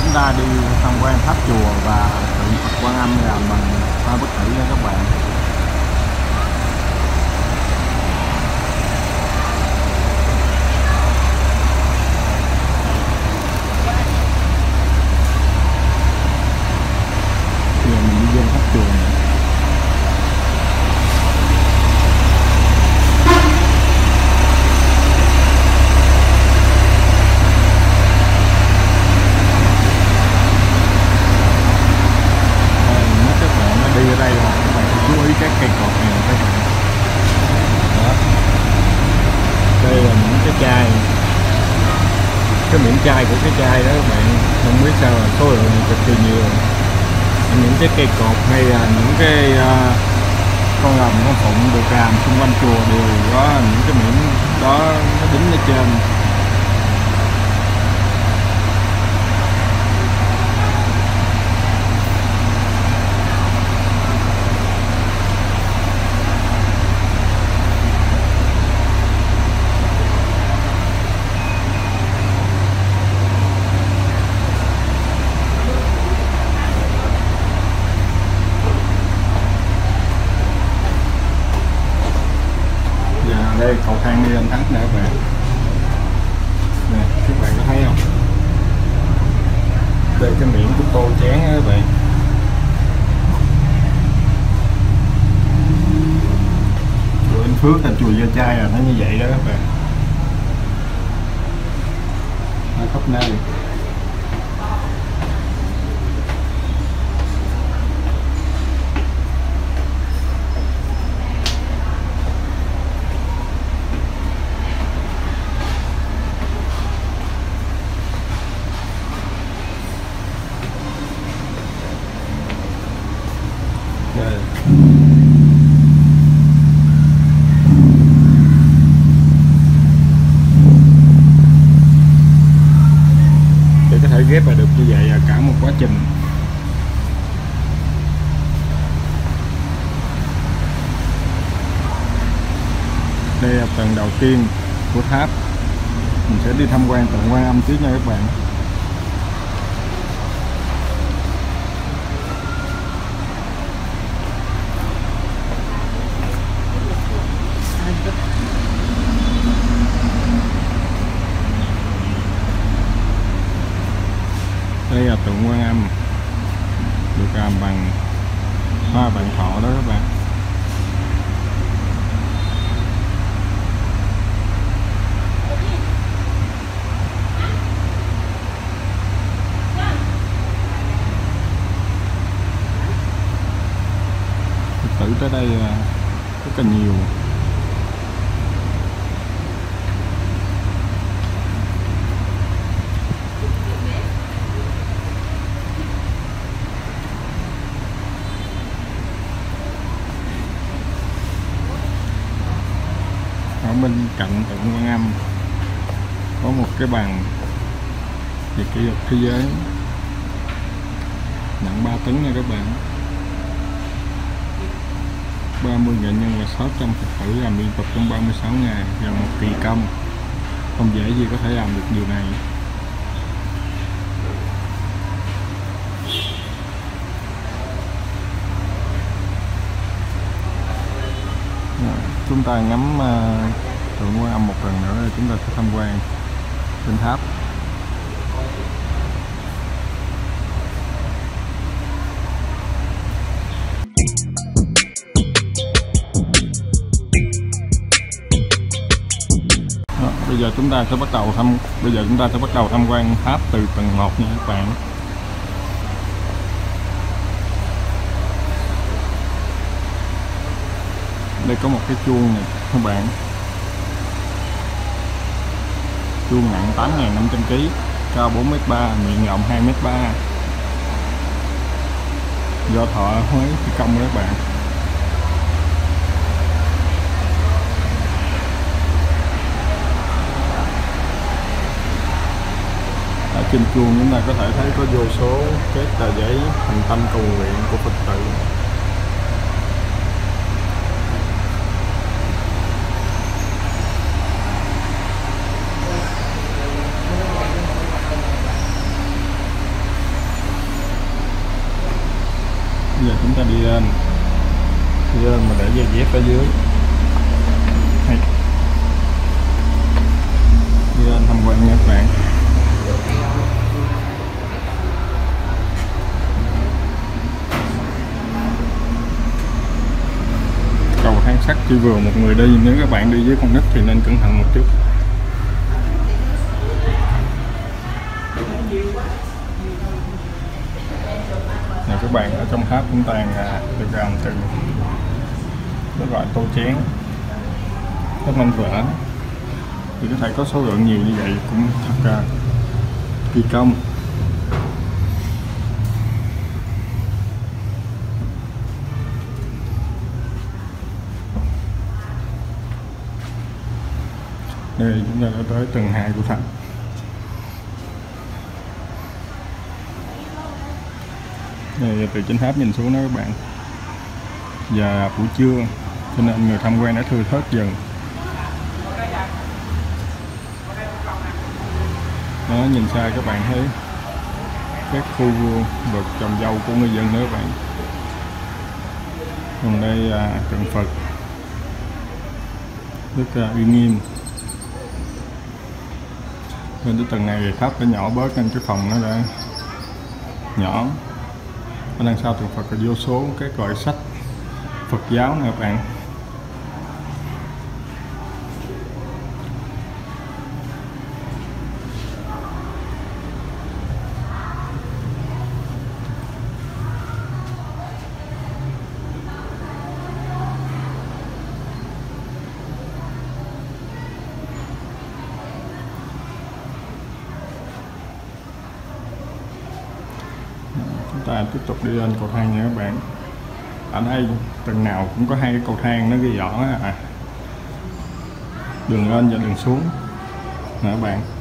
chúng ta đi tham quan tháp chùa và tượng Phật Quan Âm làm bằng hoa bất tử nha các bạn. Bây giờ mình đi vô tháp chùa này. Đi ở đây là các bạn chú ý các cây cột này các bạn. Đó. Đây là những cái chai, cái miệng chai của cái chai đó các bạn, không biết sao là số lượng cực kỳ nhiều. Những cái cây cột hay là những cái con rồng con phụng được làm xung quanh chùa đều có những cái miệng đó nó đính ở trên. Đây cầu thang đi lên tháp nè các bạn. Nè các bạn có thấy không? Đây cái miệng của tô chén á các bạn. Chùa An Phước là chùa Gia Trai là nó như vậy đó các bạn. Ở khắp nơi. Để có thể ghép lại được như vậy là cả một quá trình. Đây là tầng đầu tiên của tháp. Mình sẽ đi tham quan tượng Quan Âm trước nha các bạn. Đây là tượng Quan Âm được làm bằng hoa vạn thọ đó các bạn. Phật tử tới đây rất là nhiều. Ở bên cạnh tượng Quan Âm có một cái bàn về kỷ lục thế giới nặng 3 tấn nha các bạn. 30 nghệ nhân và 600 Phật tử làm liên tục trong 36 ngày là một kỳ công. Không dễ gì có thể làm được điều này. Chúng ta ngắm tượng Quan Âm một lần nữa rồi chúng ta sẽ tham quan trên tháp. Bây giờ chúng ta sẽ bắt đầu tham quan tháp từ tầng 1 nha các bạn. Đây có một cái chuông này các bạn. Chuông nặng 8.500 kg, cao 4m3, miệng rộng 2m3. Do thợ Huế thi công các bạn. Ở trên chuông chúng ta có thể thấy có vô số cái tờ giấy thành tâm cầu nguyện của Phật tử. chúng ta đi lên mà để giày dép ở dưới. Đi lên tham quan nha các bạn. Cầu thang sắt chỉ vừa một người đi, nếu các bạn đi với con nít thì nên cẩn thận một chút. Nè các bạn, ở trong tháp chúng ta được làm từ cái loại tô chén rất manh vỡ, thì có thể có số lượng nhiều như vậy cũng thật kỳ công. Đây chúng ta đã tới tầng 2 của tháp. Đây, từ trên tháp nhìn xuống đó các bạn. Và buổi trưa cho nên người tham quan đã thưa thớt dần. Đó, nhìn xa các bạn thấy các khu vực trồng dâu của người dân đó các bạn. Còn đây là tượng Phật rất uy nghiêm. Lên tới tầng này thì tháp đã nhỏ bớt nên cái phòng nó đã nhỏ. Ở đằng sau tượng Phật có vô số các loại sách Phật giáo nè các bạn. Chúng ta tiếp tục đi lên cầu thang nha các bạn. Ở đây tầng nào cũng có hai cái cầu thang nó ghi rõ đường lên và đường xuống nè các bạn.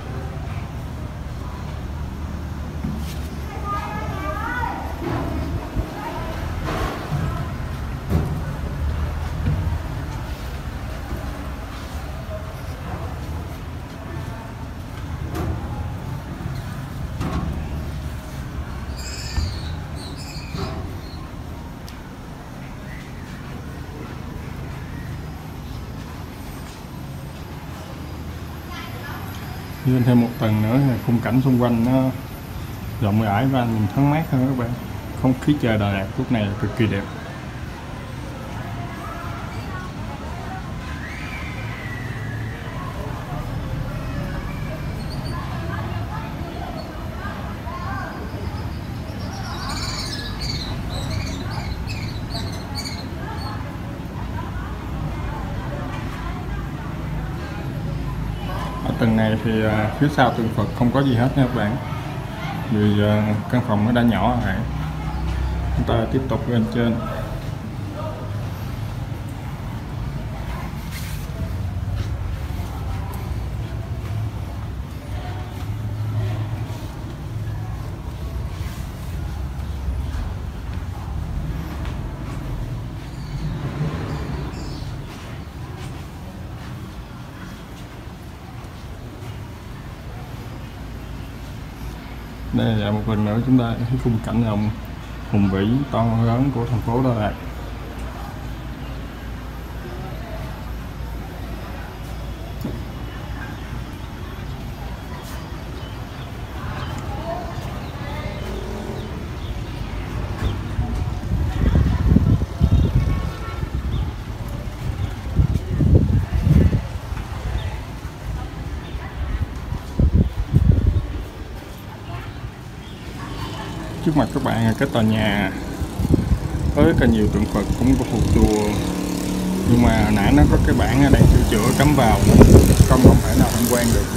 Lên thêm một tầng nữa, khung cảnh xung quanh nó rộng rãi và nhìn thoáng mát hơn các bạn. Không khí trời Đà Lạt lúc này là cực kỳ đẹp. Tầng này thì phía sau tượng Phật không có gì hết nha các bạn, vì căn phòng nó đã nhỏ rồi. Chúng ta tiếp tục lên trên. Đây là một lần nữa chúng ta thấy khung cảnh hùng vĩ to lớn của thành phố Đà Lạt. Trước mặt các bạn là cái tòa nhà có rất là nhiều tượng Phật cũng có thuộc chùa, nhưng mà hồi nãy nó có cái bảng đang sửa chữa cấm vào nên không thể nào tham quan được.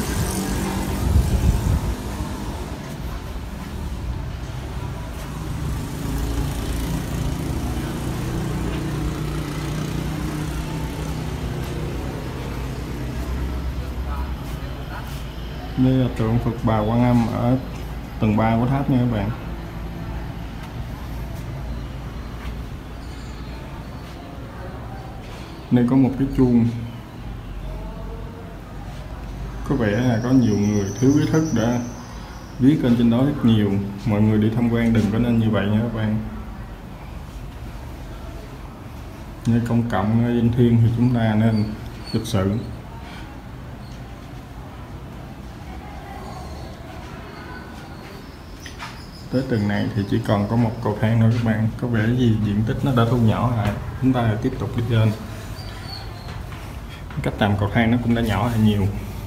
Đây là tượng Phật Bà Quan Âm ở tầng 3 của tháp nha các bạn. Đây có một cái chuông, có vẻ là có nhiều người thiếu ý thức đã viết lên trên đó rất nhiều. Mọi người đi tham quan đừng có nên như vậy nha các bạn. Nơi công cộng, nơi linh thiêng thì chúng ta nên lịch sự. Tới tầng này thì chỉ còn có một cầu thang thôi các bạn. Có vẻ gì diện tích nó đã thu nhỏ lại, chúng ta tiếp tục đi lên. Cách làm cầu thang nó cũng đã nhỏ lại nhiều.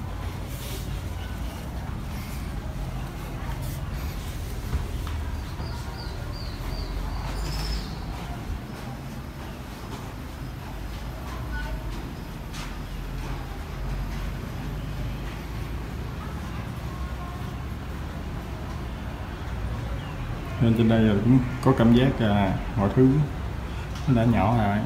Nên trên đây là cũng có cảm giác mọi thứ nó đã nhỏ lại.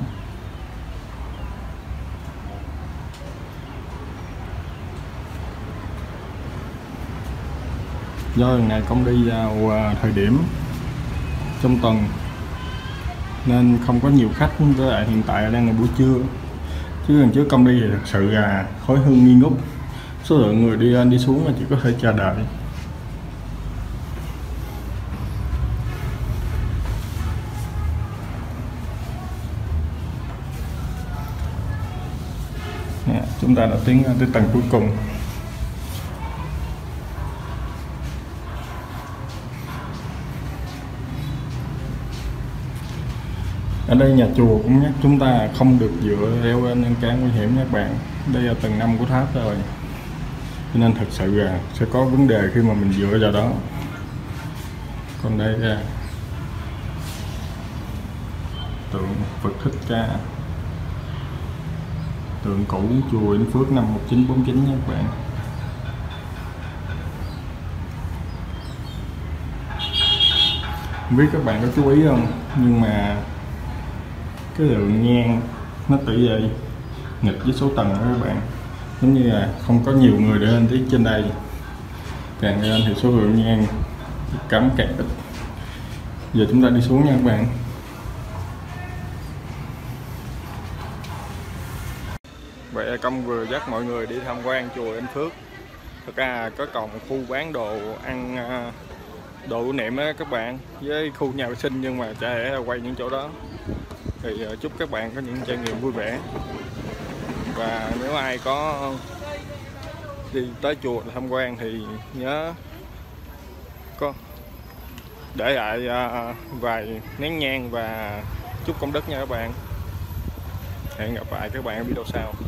Do lần này công đi vào thời điểm trong tuần nên không có nhiều khách, với lại hiện tại đang là buổi trưa, chứ lần trước công đi thì thật sự là khói hương nghi ngút, số lượng người đi lên đi xuống là chỉ có thể chờ đợi. Nè, chúng ta đã tiến tới tầng cuối cùng. Ở đây nhà chùa cũng nhắc chúng ta không được dựa leo lên lan can nguy hiểm nha các bạn. Đây là tầng 5 của tháp rồi, cho nên thật sự là sẽ có vấn đề khi mà mình dựa vào đó. Còn đây là tượng Phật Thích Ca, tượng cũ chùa Yên Phước năm 1949 nha các bạn. Không biết các bạn có chú ý không, nhưng mà cái lượng nhang nó tỷ lệ nghịch với số tầng đó các bạn. Giống như là không có nhiều người để lên tới trên đây, càng lên thì số lượng nhang cắm càng ít. Giờ chúng ta đi xuống nha các bạn. Vậy là Công vừa dắt mọi người đi tham quan chùa Yên Phước. Thật ra có còn một khu bán đồ ăn, đồ lưu niệm á các bạn, với khu nhà vệ sinh, nhưng mà chả lẽ là quay những chỗ đó. Thì chúc các bạn có những trải nghiệm vui vẻ. Và nếu ai có đi tới chùa tham quan thì nhớ có để lại vài nén nhang và chúc công đức nha các bạn. Hẹn gặp lại các bạn ở video sau.